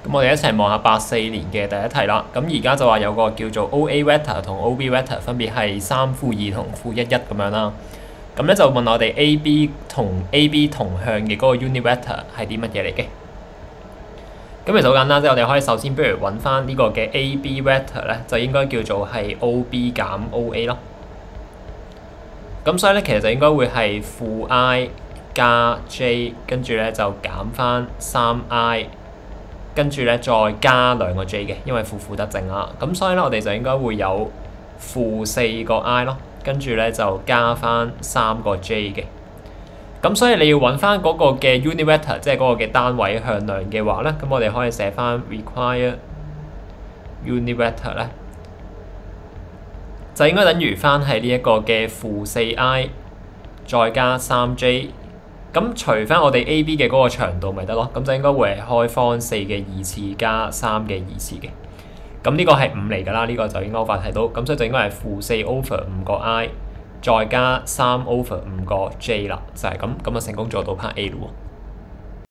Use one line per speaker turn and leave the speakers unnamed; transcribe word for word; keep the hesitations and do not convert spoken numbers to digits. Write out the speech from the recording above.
咁我哋一齊望下八四年嘅第一題啦。咁而家就話有個叫做 O A vector 同 O B vector 分別係三負二同負一一咁樣啦。咁咧就問我哋 A B 同 A B 同向嘅嗰個 unit vector 係啲乜嘢嚟嘅？咁其實好簡單啫，我哋可以首先不如揾翻呢個嘅 A B vector 咧，就應該叫做係 O B 減 O A 咯。咁所以咧，其實就應該會係負 I 加 J， 跟住咧就減翻三 I， 跟住咧再加兩個 J 嘅，因為負負得正啦。咁所以咧，我哋就應該會有負四個 I 咯，跟住咧就加翻三個 J 嘅。咁所以你要揾翻嗰個嘅 unit vector， 即係嗰個嘅單位向量嘅話咧，咁我哋可以寫翻 require unit vector 咧，就應該等於翻係呢一個嘅負四 I 再加三 J。咁除翻我哋 A B 嘅嗰個長度咪得咯，咁就應該會係開方四嘅二次加三嘅二次嘅。咁呢個係五嚟㗎啦，呢、這個就應該好快睇到。咁所以就應該係負四 over 五個 I。再加三 over 五個 J 啦，就係咁，咁就成功做到 part A 咯喎。